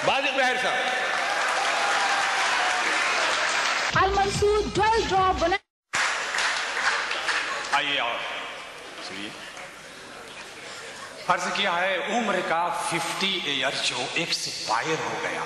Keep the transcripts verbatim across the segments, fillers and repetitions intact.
बाजिक बहर साहब। अलमंसूर dwell drop बना। आइए और सुनिए। फर्ज किया है उम्र का फिफ्टी ईयर जो एक्सपायर हो गया,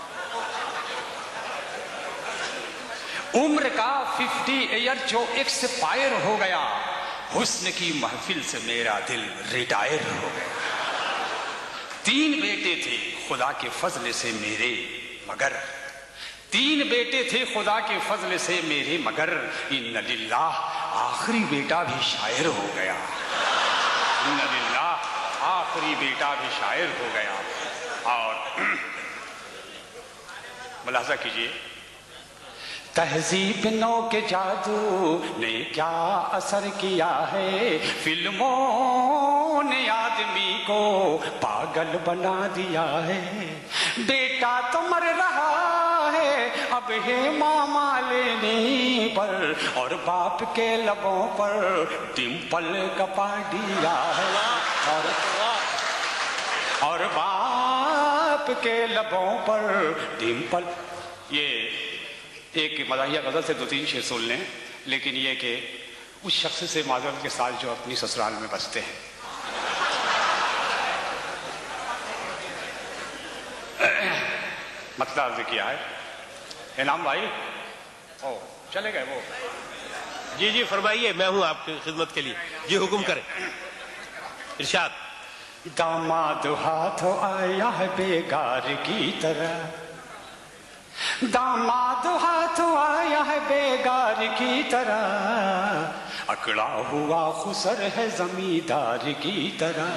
उम्र का फिफ्टी ईयर जो एक्सपायर हो गया, हुस्न की महफिल से मेरा दिल रिटायर हो गया। तीन बेटे थे खुदा के फजल से मेरे मगर, तीन बेटे थे खुदा के फजल से मेरे मगर, इन्ना लिल्लाह आखिरी बेटा भी शायर हो गया, इन्ना लिल्लाह आखिरी बेटा भी शायर हो गया। और मुलाजा कीजिए, तहजीब नौ के जादू ने क्या असर किया है, फिल्मों ने आदमी को पागल बना दिया है। बेटा तो मर रहा है अब है मामा लेने पर, और बाप के लबों पर डिम्पल कपा दिया है, और, और बाप के लबों पर डिम्पल। ये एक मदाहिया गजल से दो तीन शेर सुन लें, लेकिन ये कि उस शख्स से माजरत के साथ जो अपनी ससुराल में बसते हैं। मतलब अर्ज किया है इनाम भाई। ओ चले गए वो। जी जी फरमाइए, मैं हूं आपकी खिदमत के लिए। जी हुक्म करें। इरशाद। दामाद हाथों आया है बेगार की तरह, दामाद हाथ आया है बेगार की तरह, अकड़ा हुआ खुसर है जमींदार की तरह।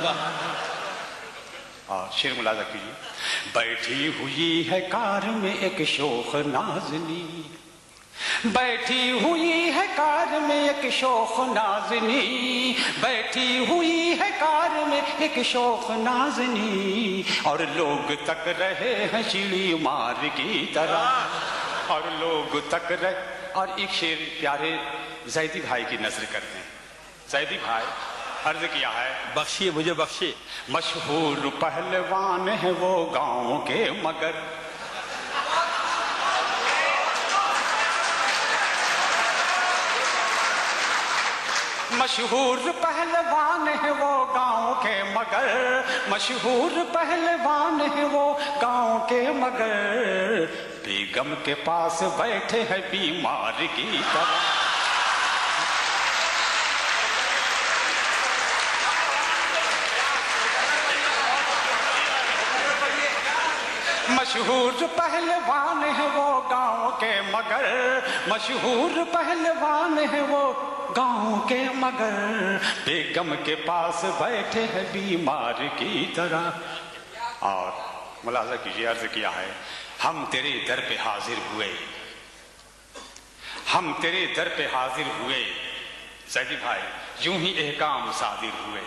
और शेर मुलाजा कीजिए। बैठी हुई है कार में एक शोख नाजनी, बैठी हुई है कार में एक शोख नाजनी, बैठी हुई है कार में एक शोख नाजनी, और लोग तक रहे हैं चिड़ी मार की तरह, और लोग तक रहे। और एक शेर प्यारे जैदी भाई की नजर करते हैं। जैदी भाई अर्ज किया है, बख्शिए मुझे बख्शिए। मशहूर पहलवान है वो गांव के मगर, मशहूर पहलवान है वो गांव के मगर, मशहूर पहलवान है वो गांव के मगर, बेगम के पास बैठे हैं बीमार की तरह। मशहूर पहलवान है वो गांव के मगर, मशहूर पहलवान है वो गांव के मगर, बेगम के पास बैठे हैं बीमार की तरह। और मुलाजा कीजिए, अर्ज किया है, हम तेरे दर पे हाजिर हुए, हम तेरे दर पे हाजिर हुए, सैदी भाई यूं ही एहकाम सादिर हुए,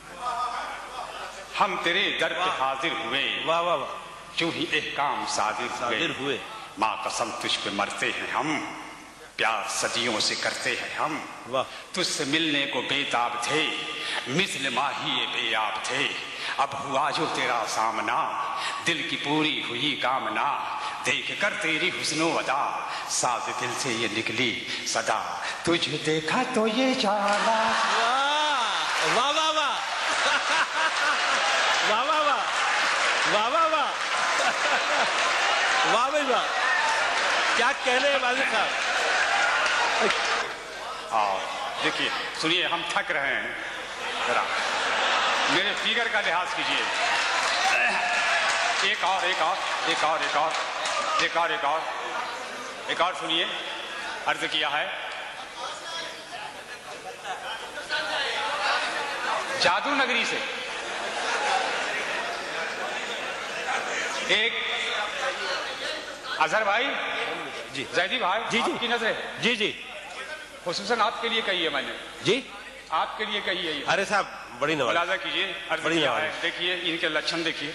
हम तेरे दर पे हाजिर हुए, वाह वाह वाह, यूं ही एहकाम सादिर सादिर हुए। माँ कसम तुझ पे मरते हैं हम, प्यार सदियों से करते हैं हम, वाह। तुझसे मिलने को बेताब थे, मिस्ल माही बेयाब थे, अब हुआ जो तेरा सामना, दिल की पूरी हुई कामना, देख कर तेरी हुस्नो अदा, साज दिल से ये निकली सदा, तुझे देखा तो ये जाना। वाह वाह वाह वाह वाह वाह वाह वाह वाह वाह वाह भाई वाह, क्या कहने हैं वालिद साहब। और देखिए सुनिए, हम थक रहे हैं, जरा मेरे फिगर का लिहाज कीजिए। एक और एक और एक और एक और एक और एक और एक और सुनिए, अर्ज किया है, जादू नगरी से एक अजहर भाई जी, जैदी भाई, जी जी की नजर जी जी खुसूसन आपके लिए कही है मैंने, जी आपके लिए कही है ये। अरे साहब बड़ी नवाज। मुलाजा कीजिए, अर्ज बड़ी किया नवाज। है, देखिए इनके लक्षण देखिए।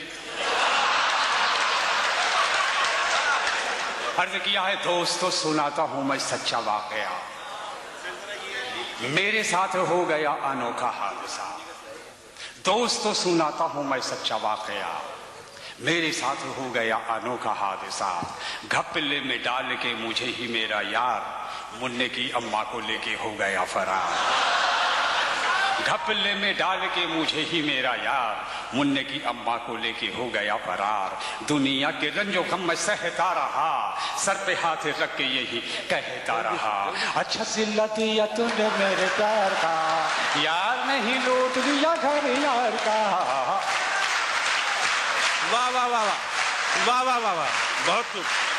अर्ज किया है, दोस्तों सुनाता हूं मैं सच्चा वाकया, मेरे साथ हो गया अनोखा हादसा, दोस्तों सुनाता हूं मैं सच्चा वाकया, میرے ساتھ ہو گیا انوکھا حادثہ، گھپلے میں ڈال کے مجھے ہی میرا یار مننے کی اماں کو لے کے ہو گیا فرار۔ گھپلے میں ڈال کے مجھے ہی میرا یار مننے کی اماں کو لے کے ہو گیا فرار۔ دنیا کے رنج و غم میں سہتا رہا، سر پہ ہاتھ رکھ کے یہی کہتا رہا، اچھا صلہ دیا تو نے میرے پیار کا، یار نہیں لوٹ لیا گھر یار کا۔ واہ واہ واہ واہ واہ واہ واہ واہ، بہت خوب۔